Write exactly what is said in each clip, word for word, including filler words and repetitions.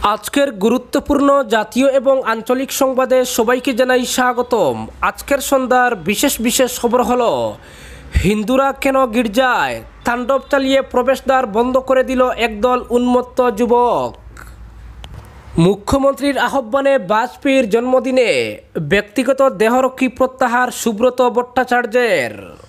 আজকের গুরুত্বপূর্ণ জাতীয় এবং আঞ্চলিক সংবাদে সবাইকে জানাই স্বাগতম। আজকের সন্ধ্যার বিশেষ বিশেষ খবর হলো, হিন্দুরা কেন গির্জায় তাণ্ডব চালিয়ে প্রবেশদ্বার বন্ধ করে দিল একদল উন্মত্ত যুবক। মুখ্যমন্ত্রীর আহ্বানে বাজপেয়ীর জন্মদিনে ব্যক্তিগত দেহরক্ষী প্রত্যাহার সুব্রত ভট্টাচার্যের।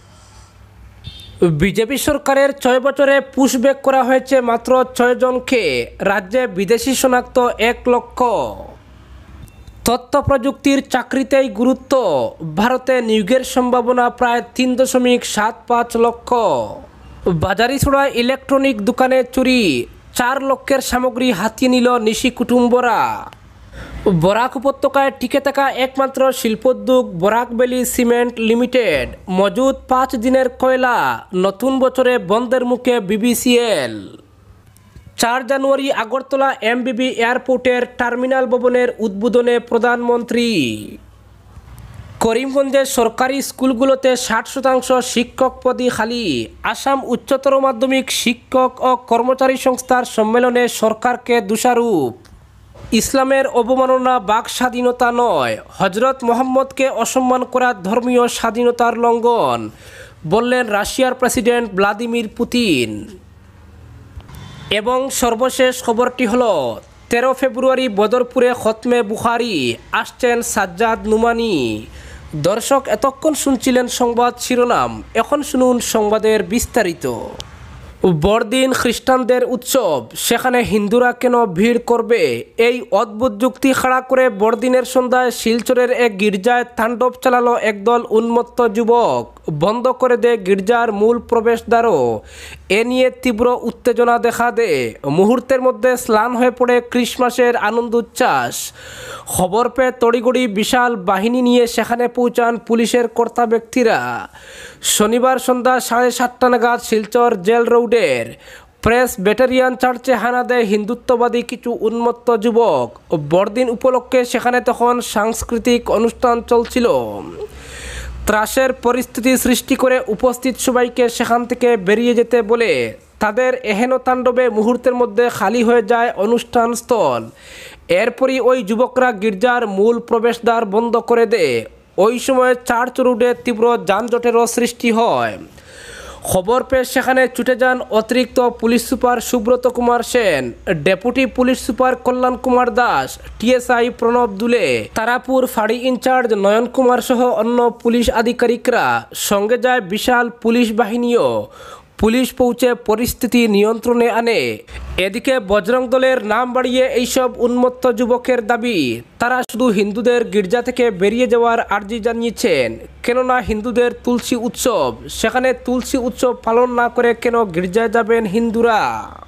বিজেপি সরকারের ছয় বছরে পুশব্যাক করা হয়েছে মাত্র ছয় জনকে, রাজ্যে বিদেশি শনাক্ত এক লক্ষ। তথ্য প্রযুক্তির চাকরিতেই গুরুত্ব, ভারতে নিয়োগের সম্ভাবনা প্রায় তিন দশমিক সাত পাঁচ লক্ষ। বাজারিছড়া ইলেকট্রনিক দোকানে চুরি, চার লক্ষের সামগ্রী হাতিয়ে নিল নিশি কুটুম্বরা। বরাক উপত্যকায় টিকে থাকা একমাত্র শিল্পোদ্যোগ বরাক ভ্যালি সিমেন্ট লিমিটেড, মজুদ পাঁচ দিনের কয়লা, নতুন বছরে বন্ধের মুখে বিবিসিএল। চার জানুয়ারি আগরতলা এমবিবি এয়ারপোর্টের টার্মিনাল ভবনের উদ্বোধনে প্রধানমন্ত্রী। করিমগঞ্জের সরকারি স্কুলগুলোতে ষাট শতাংশ শিক্ষক পদই খালি, আসাম উচ্চতর মাধ্যমিক শিক্ষক ও কর্মচারী সংস্থার সম্মেলনে সরকারকে দোষারোপ। ইসলামের অবমাননা বাক স্বাধীনতা নয়, হজরত মোহাম্মদকে অসম্মান করা ধর্মীয় স্বাধীনতার লঙ্ঘন, বললেন রাশিয়ার প্রেসিডেন্ট ভ্লাদিমির পুতিন। এবং সর্বশেষ খবরটি হলো, তেরো ফেব্রুয়ারি বদরপুরে খতমে বুখারি, আসছেন সাজ্জাদ নুমানি। দর্শক, এতক্ষণ শুনছিলেন সংবাদ শিরোনাম, এখন শুনুন সংবাদের বিস্তারিত। বড়দিন খ্রিস্টানদের উৎসব, সেখানে হিন্দুরা কেন ভিড় করবে? এই অদ্ভুত যুক্তি খাড়া করে বড়দিনের সন্ধ্যায় শিলচরের এক গির্জায় তাণ্ডব চালালো একদল উন্মত্ত যুবক, বন্ধ করে দেয় গির্জার মূল প্রবেশদ্বারও। এ নিয়ে তীব্র উত্তেজনা দেখা দেয়, মুহূর্তের মধ্যে স্নান হয়ে পড়ে ক্রিসমাসের আনন্দ উচ্ছ্বাস। খবর পেয়ে তড়িঘড়ি বিশাল বাহিনী নিয়ে সেখানে পৌঁছান পুলিশের কর্তা ব্যক্তিরা। শনিবার সন্ধ্যা সাড়ে সাতটা নাগাদ শিলচর জেল রোডের প্রেস ব্যাটারিয়ান চার্চে হানা দেয় হিন্দুত্ববাদী কিছু উন্মত্ত যুবক। বড়দিন উপলক্ষে সেখানে তখন সাংস্কৃতিক অনুষ্ঠান চলছিল। ত্রাসের পরিস্থিতি সৃষ্টি করে উপস্থিত সবাইকে সেখান থেকে বেরিয়ে যেতে বলে তাদের এহেন তাণ্ডবে মুহূর্তের মধ্যে খালি হয়ে যায় অনুষ্ঠান স্থল। এরপরই ওই যুবকরা গির্জার মূল প্রবেশদ্বার বন্ধ করে দেয়। ওই সময় চার্চ রোডে তীব্র যানজটেরও সৃষ্টি হয়। খবর পেয়ে সেখানে ছুটে যান অতিরিক্ত police super Subrata Kumar Sen, deputy police super Kalyan Kumar Das, TSI Pranab Dule, Tarapur ফাঁড়ি ইনচার্জ নয়ন কুমার সহ অন্য পুলিশ আধিকারিকরা। সঙ্গে যায় বিশাল পুলিশ বাহিনীও। পুলিশ পৌঁছে পরিস্থিতি নিয়ন্ত্রণে আনে। এদিকে বজরং দলের নাম বাড়িয়ে এইসব উন্মত্ত যুবকের দাবি, তারা শুধু হিন্দুদের গির্জা থেকে বেরিয়ে যাওয়ার আর্জি জানিয়েছেন। কেননা হিন্দুদের তুলসী উৎসব, সেখানে তুলসী উৎসব পালন না করে কেন গির্জায় যাবেন হিন্দুরা?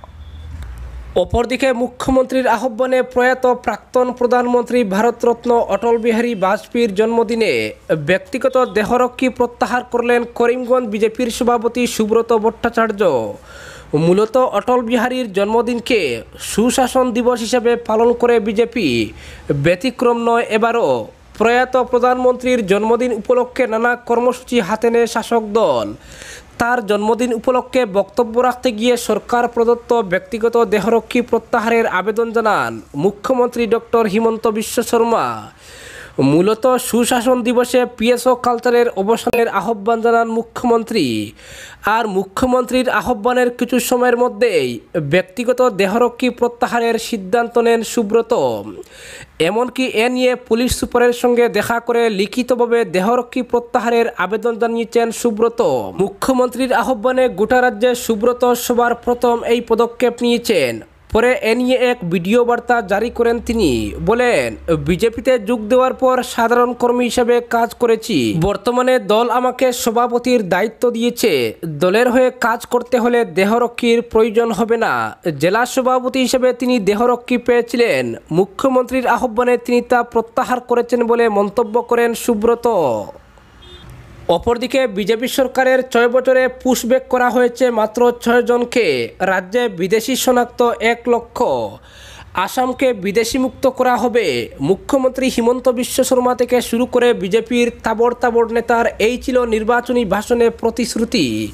অপরদিকে মুখ্যমন্ত্রীর আহ্বানে প্রয়াত প্রাক্তন প্রধানমন্ত্রী ভারতরত্ন অটল বিহারী বাজপেয়ীর জন্মদিনে ব্যক্তিগত দেহরক্ষী প্রত্যাহার করলেন করিমগঞ্জ বিজেপির সভাপতি সুব্রত ভট্টাচার্য। মূলত অটল বিহারীর জন্মদিনকে সুশাসন দিবস হিসেবে পালন করে বিজেপি। ব্যতিক্রম নয় এবারও। প্রয়াত প্রধানমন্ত্রীর জন্মদিন উপলক্ষে নানা কর্মসূচি হাতে নেয় শাসক দল। তার জন্মদিন উপলক্ষে বক্তব্য রাখতে গিয়ে সরকার প্রদত্ত ব্যক্তিগত দেহরক্ষী প্রত্যাহারের আবেদন জানান মুখ্যমন্ত্রী ডক্টর হিমন্ত বিশ্ব শর্মা। মূলত সুশাসন দিবসে পিএসও কালচারের অবসানের আহ্বান জানান মুখ্যমন্ত্রী। আর মুখ্যমন্ত্রীর আহ্বানের কিছু সময়ের মধ্যেই ব্যক্তিগত দেহরক্ষী প্রত্যাহারের সিদ্ধান্ত নেন সুব্রত। এমনকি এ নিয়ে পুলিশ সুপারের সঙ্গে দেখা করে লিখিতভাবে দেহরক্ষী প্রত্যাহারের আবেদন জানিয়েছেন সুব্রত। মুখ্যমন্ত্রীর আহ্বানে গোটা রাজ্যে সুব্রত সবার প্রথম এই পদক্ষেপ নিয়েছেন। পরে এ নিয়ে এক ভিডিও বার্তা জারি করেন তিনি। বলেন, বিজেপিতে যোগ দেওয়ার পর সাধারণ কর্মী হিসেবে কাজ করেছি। বর্তমানে দল আমাকে সভাপতির দায়িত্ব দিয়েছে। দলের হয়ে কাজ করতে হলে দেহরক্ষীর প্রয়োজন হবে না। জেলা সভাপতি হিসেবে তিনি দেহরক্ষী পেয়েছিলেন। মুখ্যমন্ত্রীর আহ্বানে তিনি তা প্রত্যাহার করেছেন বলে মন্তব্য করেন সুব্রত। অপরদিকে বিজেপি সরকারের ছয় বছরে পুশব্যাক করা হয়েছে মাত্র ছয় জনকে, রাজ্যে বিদেশি শনাক্ত এক লক্ষ। আসামকে বিদেশি মুক্ত করা হবে। মুখ্যমন্ত্রী হিমন্ত বিশ্ব শর্মা থেকে শুরু করে বিজেপির তাবড় তাবড় নেতার এই ছিল নির্বাচনী ভাষণে প্রতিশ্রুতি।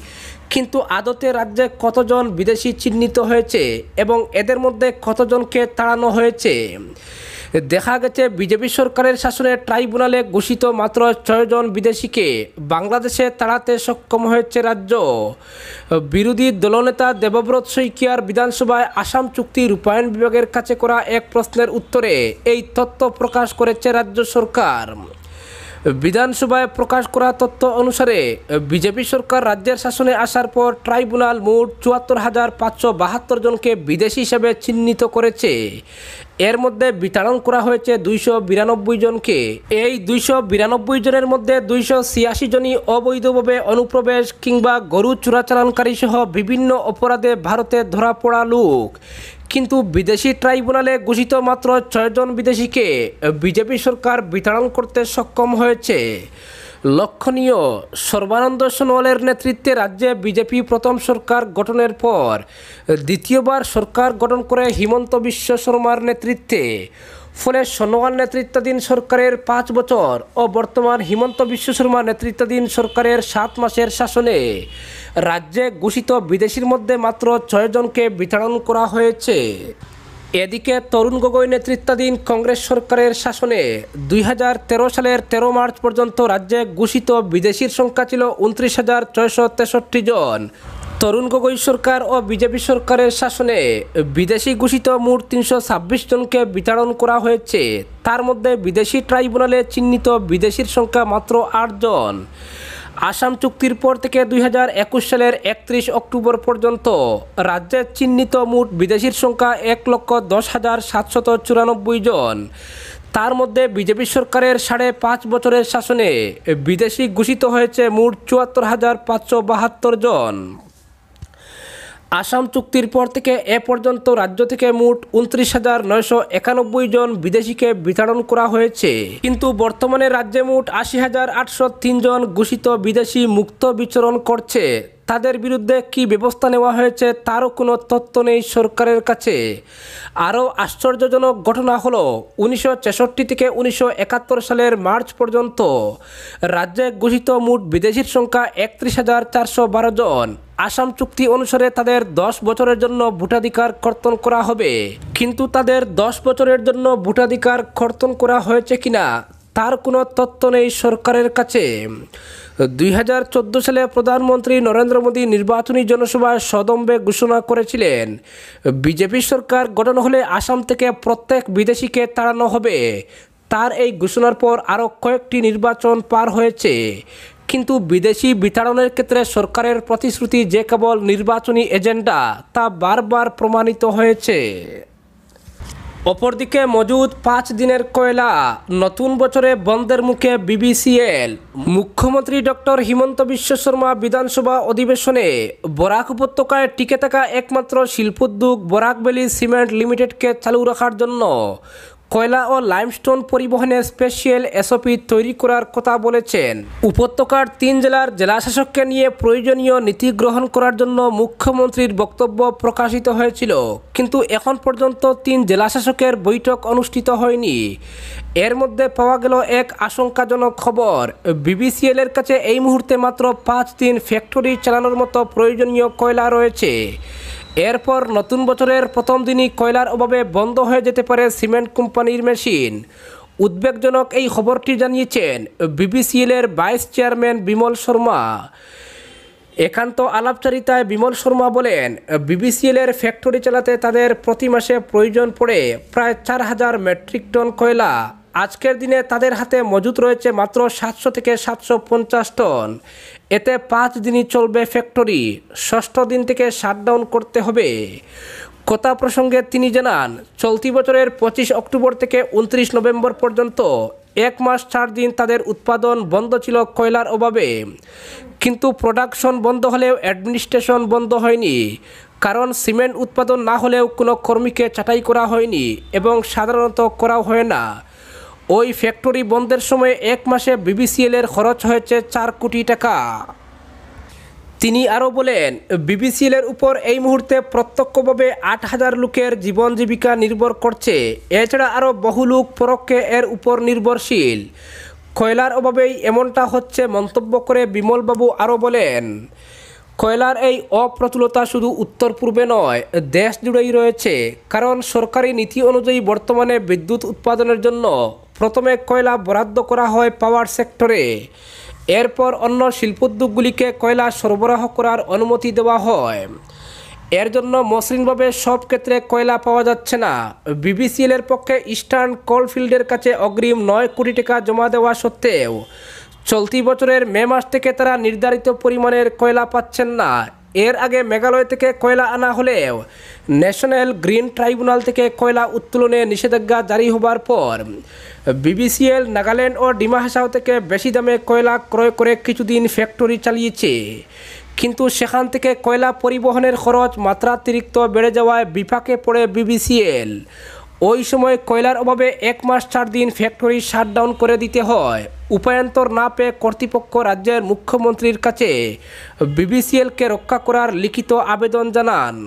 কিন্তু আদতে রাজ্যে কতজন বিদেশি চিহ্নিত হয়েছে এবং এদের মধ্যে কতজনকে তাড়ানো হয়েছে? দেখা গেছে বিজেপি সরকারের শাসনে ট্রাইব্যুনালে ঘোষিত মাত্র ছয়জন বিদেশিকে বাংলাদেশে তাড়াতে সক্ষম হয়েছে রাজ্য। বিরোধী দলনেতা দেবব্রত শইকীয়ার বিধানসভায় আসাম চুক্তি রূপায়ণ বিভাগের কাছে করা এক প্রশ্নের উত্তরে এই তথ্য প্রকাশ করেছে রাজ্য সরকার। বিধানসভায় প্রকাশ করা তথ্য অনুসারে বিজেপি সরকার রাজ্যের শাসনে আসার পর ট্রাইব্যুনাল মোট চুয়াত্তর হাজার পাঁচশো বাহাত্তর জনকে বিদেশি হিসেবে চিহ্নিত করেছে। এর মধ্যে বিতাড়ন করা হয়েছে দুইশো বিরানব্বই জনকে। এই দুইশো বিরানব্বই জনের মধ্যে দুইশো ছিয়াশি জনই অবৈধভাবে অনুপ্রবেশ কিংবা গরু চোরাচালানকারী সহ বিভিন্ন অপরাধে ভারতে ধরা পড়া লোক। কিন্তু বিদেশি ট্রাইব্যুনালে ঘোষিত মাত্র ছয়জন বিদেশিকে বিজেপি সরকার বিতাড়ন করতে সক্ষম হয়েছে। লক্ষণীয়, সর্বানন্দ সোনোয়ালের নেতৃত্বে রাজ্যে বিজেপি প্রথম সরকার গঠনের পর দ্বিতীয়বার সরকার গঠন করে হিমন্ত বিশ্ব শর্মার নেতৃত্বে। ফলে সোনোয়াল নেতৃত্বাধীন সরকারের পাঁচ বছর ও বর্তমান হিমন্ত বিশ্ব শর্মা নেতৃত্বাধীন সরকারের সাত মাসের শাসনে রাজ্যে ঘোষিত বিদেশির মধ্যে মাত্র ছয়জনকে বিতাড়ন করা হয়েছে। এদিকে তরুণ গগৈ নেতৃত্বাধীন কংগ্রেস সরকারের শাসনে দুই হাজার তেরো সালের তেরো মার্চ পর্যন্ত রাজ্যে ঘোষিত বিদেশির সংখ্যা ছিল উনত্রিশ হাজার ছয়শো তেষট্টি জন। তরুণ গগৈ সরকার ও বিজেপি সরকারের শাসনে বিদেশি ঘোষিত মোট তিনশো ছাব্বিশ জনকে বিতাড়ন করা হয়েছে। তার মধ্যে বিদেশি ট্রাইব্যুনালে চিহ্নিত বিদেশির সংখ্যা মাত্র আট জন। আসাম চুক্তির পর থেকে দুই হাজার একুশ সালের একত্রিশ অক্টোবর পর্যন্ত রাজ্যে চিহ্নিত মোট বিদেশির সংখ্যা এক লক্ষ দশ হাজার সাতশত চুরানব্বই জন। তার মধ্যে বিজেপি সরকারের সাড়ে পাঁচ বছরের শাসনে বিদেশি ঘোষিত হয়েছে মোট চুয়াত্তর হাজার পাঁচশো বাহাত্তর জন। আসাম চুক্তির পর থেকে এ পর্যন্ত রাজ্য থেকে মোট উনত্রিশ হাজার নয়শো একানব্বই জন বিদেশিকে বিতাড়ন করা হয়েছে। কিন্তু বর্তমানে রাজ্যে মোট আশি হাজার আটশো তিন জন ঘোষিত বিদেশি মুক্ত বিচরণ করছে। তাদের বিরুদ্ধে কি ব্যবস্থা নেওয়া হয়েছে তারও কোনো তথ্য নেই সরকারের কাছে। আরও আশ্চর্যজনক ঘটনা হলো উনিশশো ছেষট্টি থেকে উনিশশো একাত্তর সালের মার্চ পর্যন্ত রাজ্যে ঘোষিত মোট বিদেশির সংখ্যা একত্রিশ হাজার চারশো বারো জন। আসাম চুক্তি অনুসারে তাদের দশ বছরের জন্য ভোটাধিকার কর্তন করা হবে, কিন্তু তাদের দশ বছরের জন্য ভোটাধিকার কর্তন করা হয়েছে কিনা তার কোনো তথ্য নেই সরকারের কাছে। দুই হাজার চোদ্দো সালে প্রধানমন্ত্রী নরেন্দ্র মোদী নির্বাচনী জনসভায় সদম্বে ঘোষণা করেছিলেন, বিজেপি সরকার গঠন হলে আসাম থেকে প্রত্যেক বিদেশিকে তাড়ানো হবে। তার এই ঘোষণার পর আরও কয়েকটি নির্বাচন পার হয়েছে, কিন্তু বিদেশি বিতাড়নের ক্ষেত্রে সরকারের প্রতিশ্রুতি যে কেবল নির্বাচনী এজেন্ডা তা বারবার প্রমাণিত হয়েছে। অপরদিকে মজুদ পাঁচ দিনের কয়লা নতুন বছরে বন্ধের মুখে বিবিসিএল। মুখ্যমন্ত্রী ডক্টর হিমন্ত বিশ্ব শর্মা বিধানসভা অধিবেশনে বরাক উপত্যকায় টিকে থাকা একমাত্র শিল্পোদ্যোগ বরাক ভ্যালি সিমেন্ট লিমিটেডকে চালু রাখার জন্য কয়লা ও লাইমস্টোন পরিবহনে স্পেশাল এসওপি তৈরি করার কথা বলেছেন। উপত্যকার তিন জেলার জেলাশাসককে নিয়ে প্রয়োজনীয় নীতি গ্রহণ করার জন্য মুখ্যমন্ত্রীর বক্তব্য প্রকাশিত হয়েছিল, কিন্তু এখন পর্যন্ত তিন জেলাশাসকের বৈঠক অনুষ্ঠিত হয়নি। এর মধ্যে পাওয়া গেল এক আশঙ্কাজনক খবর, বিবিসিএল এর কাছে এই মুহূর্তে মাত্র পাঁচ দিন ফ্যাক্টরি চালানোর মতো প্রয়োজনীয় কয়লা রয়েছে। এরপর নতুন বছরের প্রথম দিনই কয়লার অভাবে বন্ধ হয়ে যেতে পারে সিমেন্ট কোম্পানির মেশিন। উদ্বেগজনক এই খবরটি জানিয়েছেন বিবিসিএল এর ভাইস চেয়ারম্যান বিমল শর্মা। একান্ত আলাপচারিতায় বিমল শর্মা বলেন, বিবিসিএল এর ফ্যাক্টরি চালাতে তাদের প্রতি মাসে প্রয়োজন পড়ে প্রায় চার হাজার মেট্রিক টন কয়লা। আজকের দিনে তাদের হাতে মজুত রয়েছে মাত্র সাতশো থেকে সাতশো পঞ্চাশ টন। এতে পাঁচ দিনই চলবে ফ্যাক্টরি, ষষ্ঠ দিন থেকে শাটডাউন করতে হবে। কথা প্রসঙ্গে তিনি জানান, চলতি বছরের পঁচিশ অক্টোবর থেকে উনত্রিশ নভেম্বর পর্যন্ত এক মাস চার দিন তাদের উৎপাদন বন্ধ ছিল কয়লার অভাবে। কিন্তু প্রোডাকশন বন্ধ হলেও অ্যাডমিনিস্ট্রেশন বন্ধ হয়নি, কারণ সিমেন্ট উৎপাদন না হলেও কোনো কর্মীকে ছাঁটাই করা হয়নি এবং সাধারণত করাও হয় না। ওই ফ্যাক্টরি বন্ধের সময় এক মাসে বিবিসিএল এর খরচ হয়েছে চার কোটি টাকা। তিনি আরও বলেন, বিবিসিএল এর উপর এই মুহূর্তে প্রত্যক্ষভাবে আট হাজার লোকের জীবন জীবিকা নির্ভর করছে। এছাড়া আরও বহু লোক পরোক্ষে এর উপর নির্ভরশীল। কয়লার অভাবেই এমনটা হচ্ছে মন্তব্য করে বিমলবাবু আরও বলেন, কয়লার এই অপ্রতুলতা শুধু উত্তর পূর্বে নয়, দেশ জুড়েই রয়েছে। কারণ সরকারি নীতি অনুযায়ী বর্তমানে বিদ্যুৎ উৎপাদনের জন্য প্রথমে কয়লা বরাদ্দ করা হয় পাওয়ার সেক্টরে, এরপর অন্য শিল্পোদ্যোগগুলিকে কয়লা সরবরাহ করার অনুমতি দেওয়া হয়। এর জন্য মসৃণভাবে সব ক্ষেত্রে কয়লা পাওয়া যাচ্ছে না। বিবিসিএলের পক্ষে ইস্টার্ন কোলফিল্ডের কাছে অগ্রিম নয় কোটি টাকা জমা দেওয়া সত্ত্বেও চলতি বছরের মে মাস থেকে তারা নির্ধারিত পরিমাণের কয়লা পাচ্ছেন না। এর আগে মেঘালয় থেকে কয়লা আনা হলেও ন্যাশনাল গ্রিন ট্রাইব্যুনাল থেকে কয়লা উত্তোলনে নিষেধাজ্ঞা জারি হবার পর বিবিসিএল নাগাল্যান্ড ও ডিমা হাসাও থেকে বেশি দামে কয়লা ক্রয় করে কিছুদিন ফ্যাক্টরি চালিয়েছে। কিন্তু সেখান থেকে কয়লা পরিবহনের খরচ মাত্রাতিরিক্ত বেড়ে যাওয়ায় বিপাকে পড়ে বিবিসিএল। ওই সময় কয়লার অভাবে এক মাস চার দিন ফ্যাক্টরি শাটডাউন করে দিতে হয়। উপায়ান্তর না পেয়ে কর্তৃপক্ষ রাজ্যের মুখ্যমন্ত্রীর কাছে বিবিসিএলকে রক্ষা করার লিখিত আবেদন জানান।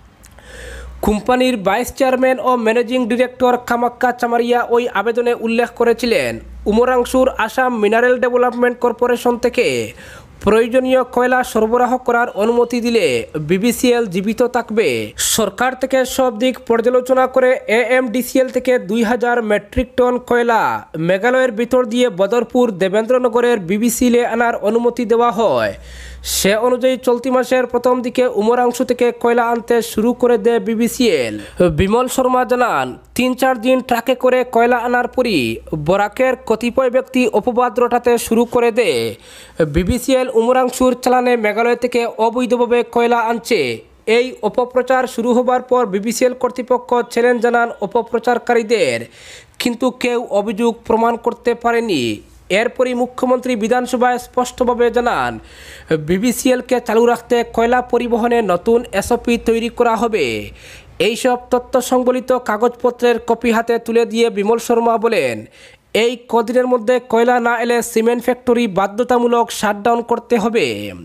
কোম্পানির ভাইস চেয়ারম্যান ও ম্যানেজিং ডিরেক্টর কামাক্কা চামারিয়া ওই আবেদনে উল্লেখ করেছিলেন, উমরাংশুর আসাম মিনারেল ডেভেলপমেন্ট কর্পোরেশন থেকে প্রয়োজনীয় কয়লা সরবরাহ করার অনুমতি দিলে বিবিসিএল জীবিত থাকবে। সরকার থেকে সব দিক পর্যালোচনা করে এএমডিসিএল থেকে দুই হাজার মেট্রিক টন কয়লা মেঘালয়ের ভিতর দিয়ে বদরপুর দেবেন্দ্রনগরের বিবিসিএলে আনার অনুমতি দেওয়া হয়। সে অনুযায়ী চলতি মাসের প্রথম দিকে উমরাংশু থেকে কয়লা আনতে শুরু করে দেয় বিবিসিএল। বিমল শর্মা জানান, তিন চার দিন ট্রাকে করে কয়লা আনার পরই বরাকের কতিপয় ব্যক্তি অপবাদ রটাতে শুরু করে দেয় বিবিসিএল উমরাংশুর চালানে মেঘালয় থেকে অবৈধভাবে কয়লা আনছে। এই অপপ্রচার শুরু হবার পর বিবিসিএল কর্তৃপক্ষ চ্যালেঞ্জ জানান অপপ্রচারকারীদের, কিন্তু কেউ অভিযোগ প্রমাণ করতে পারেনি। এরপরই মুখ্যমন্ত্রী বিধানসভায় স্পষ্টভাবে জানান, বিবিসিএলকে চালু রাখতে কয়লা পরিবহনে নতুন এসওপি তৈরি করা হবে। এইসব তথ্য সংবলিত কাগজপত্রের কপি হাতে তুলে দিয়ে বিমল শর্মা বলেন, এই কদিনের মধ্যে কয়লা না এলে সিমেন্ট ফ্যাক্টরি বাধ্যতামূলক শাটডাউন করতে হবে।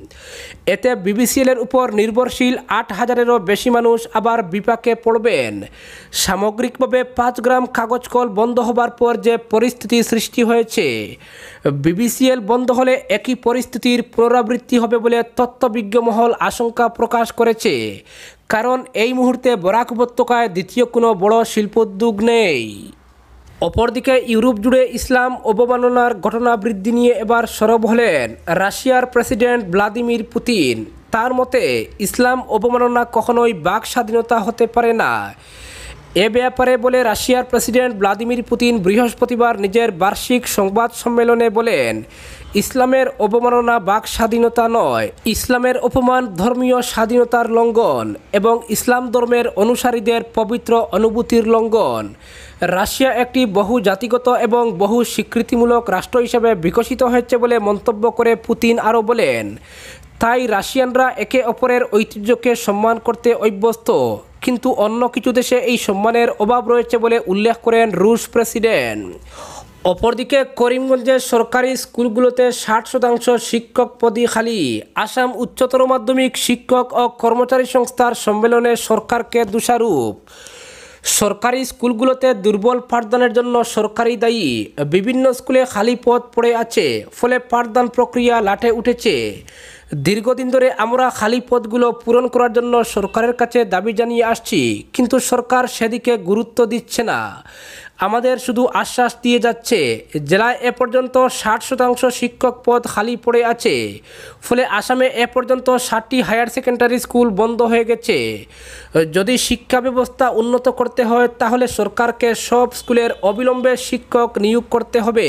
এতে বিবিসিএলের উপর নির্ভরশীল আট হাজারেরও বেশি মানুষ আবার বিপাকে পড়বেন। সামগ্রিকভাবে পাঁচ গ্রাম কাগজ কল বন্ধ হবার পর যে পরিস্থিতি সৃষ্টি হয়েছে, বিবিসিএল বন্ধ হলে একই পরিস্থিতির পুনরাবৃত্তি হবে বলে তত্ত্ববিজ্ঞ মহল আশঙ্কা প্রকাশ করেছে। কারণ এই মুহূর্তে বরাক উপত্যকায় দ্বিতীয় কোনো বড় শিল্পোদ্যোগ নেই। অপরদিকে ইউরোপ জুড়ে ইসলাম অবমাননার ঘটনা বৃদ্ধি নিয়ে এবার সরব হলেন রাশিয়ার প্রেসিডেন্ট ভ্লাদিমির পুতিন। তার মতে ইসলাম অবমাননা কখনোই বাক স্বাধীনতা হতে পারে না। এ ব্যাপারে বলে রাশিয়ার প্রেসিডেন্ট ভ্লাদিমির পুতিন বৃহস্পতিবার নিজের বার্ষিক সংবাদ সম্মেলনে বলেন, ইসলামের অবমাননা বাক স্বাধীনতা নয়, ইসলামের অপমান ধর্মীয় স্বাধীনতার লঙ্ঘন এবং ইসলাম ধর্মের অনুসারীদের পবিত্র অনুভূতির লঙ্ঘন। রাশিয়া একটি বহু জাতিগত এবং বহু স্বীকৃতিমূলক রাষ্ট্র হিসেবে বিকশিত হয়েছে বলে মন্তব্য করে পুতিন আরও বলেন, তাই রাশিয়ানরা একে অপরের ঐতিহ্যকে সম্মান করতে অভ্যস্ত, কিন্তু অন্য কিছু দেশে এই সম্মানের অভাব রয়েছে বলে উল্লেখ করেন রুশ প্রেসিডেন্ট। অপরদিকে করিমগঞ্জের সরকারি স্কুলগুলোতে ষাট শতাংশ শিক্ষক পদই খালি। আসাম উচ্চতর মাধ্যমিক শিক্ষক ও কর্মচারী সংস্থার সম্মেলনে সরকারকে দোষারোপ। সরকারি স্কুলগুলোতে দুর্বল পাঠদানের জন্য সরকারি দায়ী। বিভিন্ন স্কুলে খালি পদ পড়ে আছে, ফলে পাঠদান প্রক্রিয়া লাটে উঠেছে। দীর্ঘদিন ধরে আমরা খালি পদগুলো পূরণ করার জন্য সরকারের কাছে দাবি জানিয়ে আসছি, কিন্তু সরকার সেদিকে গুরুত্ব দিচ্ছে না। আমাদের শুধু আশ্বাস দিয়ে যাচ্ছে। জেলায় এ পর্যন্ত ষাট শতাংশ শিক্ষক পদ খালি পড়ে আছে, ফলে আসামে এ পর্যন্ত ষাটটি হায়ার সেকেন্ডারি স্কুল বন্ধ হয়ে গেছে। যদি শিক্ষা ব্যবস্থা উন্নত করতে হয় তাহলে সরকারকে সব স্কুলের অবিলম্বে শিক্ষক নিয়োগ করতে হবে।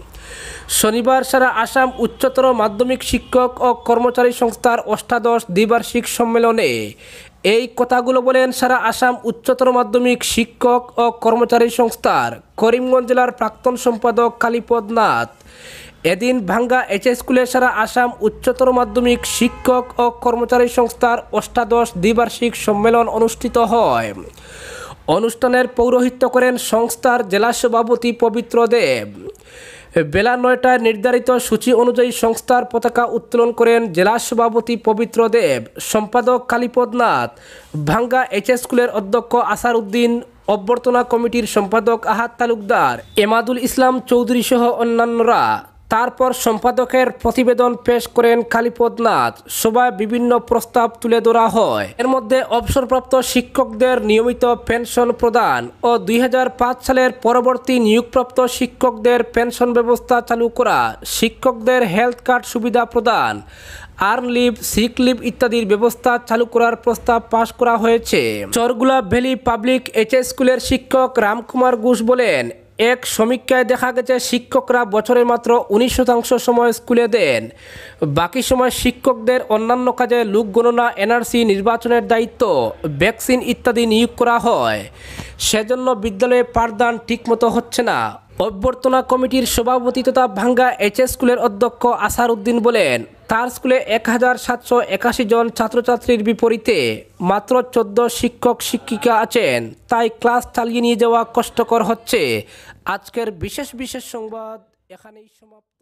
শনিবার সারা আসাম উচ্চতর মাধ্যমিক শিক্ষক ও কর্মচারী সংস্থার অষ্টাদশ দ্বিবার্ষিক সম্মেলনে এই কথাগুলো বলেন সারা আসাম উচ্চতর মাধ্যমিক শিক্ষক ও কর্মচারী সংস্থার করিমগঞ্জ জেলার প্রাক্তন সম্পাদক কালীপদ নাথ। এদিন ভাঙ্গা এইচ স্কুলে সারা আসাম উচ্চতর মাধ্যমিক শিক্ষক ও কর্মচারী সংস্থার অষ্টাদশ দ্বিবার্ষিক সম্মেলন অনুষ্ঠিত হয়। অনুষ্ঠানের পৌরোহিত্য করেন সংস্থার জেলা সভাপতি পবিত্র দেব। বেলা নয়টায় নির্ধারিত সূচি অনুযায়ী সংস্থার পতাকা উত্তোলন করেন জেলা সভাপতি পবিত্র দেব, সম্পাদক কালীপদ নাথ, ভাঙ্গা এইচ স্কুলের অধ্যক্ষ আসার উদ্দিন, অভ্যর্থনা কমিটির সম্পাদক আহাদ তালুকদার, এমাদুল ইসলাম চৌধুরী সহ অন্যান্যরা। তারপর সম্পাদকের প্রতিবেদন পেশ করেন কালীপদ নাথ। সভায় বিভিন্ন প্রস্তাব তুলে ধরা হয়। এর মধ্যে অবসরপ্রাপ্ত শিক্ষকদের নিয়মিত পেনশন প্রদান ও দুই হাজার পাঁচ সালের পরবর্তী নিয়োগপ্রাপ্ত শিক্ষকদের পেনশন ব্যবস্থা চালু করা, শিক্ষকদের হেলথ কার্ড সুবিধা প্রদান, আর্ন লিভ, সিক লিভ ইত্যাদির ব্যবস্থা চালু করার প্রস্তাব পাশ করা হয়েছে। চরগুলা ভ্যালি পাবলিক এইচএস স্কুলের শিক্ষক রামকুমার ঘোষ বলেন, এক সমীক্ষায় দেখা গেছে শিক্ষকরা বছরে মাত্র উনিশ শতাংশ সময় স্কুলে দেন। বাকি সময় শিক্ষকদের অন্যান্য কাজে লোক গণনা, এনআরসি, নির্বাচনের দায়িত্ব, ভ্যাকসিন ইত্যাদি নিয়োগ করা হয়। সেজন্য বিদ্যালয়ে পাঠদান ঠিকমতো হচ্ছে না। অভ্যর্থনা কমিটির সভাপতি তথা ভাঙ্গা এইচএস স্কুলের অধ্যক্ষ আসার উদ্দিন বলেন, তার স্কুলে এক হাজার সাতশো একাশি জন ছাত্রছাত্রীর বিপরীতে মাত্র চোদ্দ শিক্ষক শিক্ষিকা আছেন, তাই ক্লাস চালিয়ে নিয়ে যাওয়া কষ্টকর হচ্ছে। আজকের বিশেষ বিশেষ সংবাদ এখানেই সমাপ্ত।